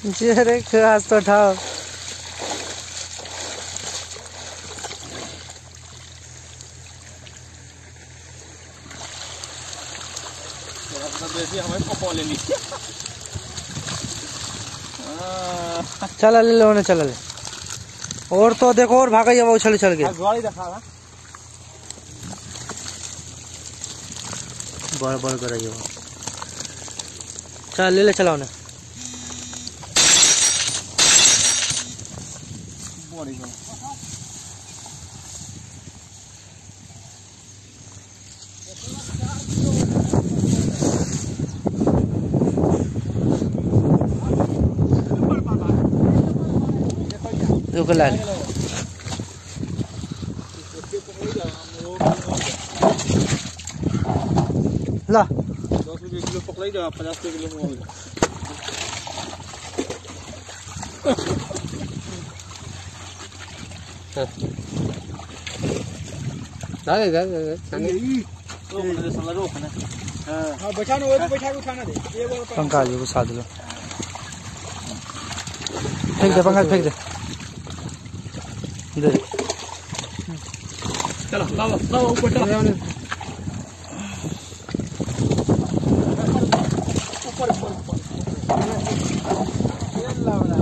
अरे घास तो उठाओ। चला ले लो, चला ले। और तो देखो, और भागा वो उछल उछल के। बड़ बड़ कर रही हो। चल ले ले, चलाओ ना। रुक ला ला 10 रुपये किलो पकड़ाई दो, 50 रुपये किलो हो गया। दादा दादा तो मैंने साला रोक ना। हां बैठा ना, वो बैठा के उठाना दे। ये वाला पंखा जी को साथ लो। फेंक दे पंखा, फेंक दे दे। चलो लाओ लाओ ऊपर चलो। ऊपर ये लाओ ना।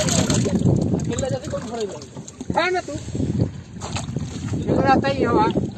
है ना तू, आता ही है।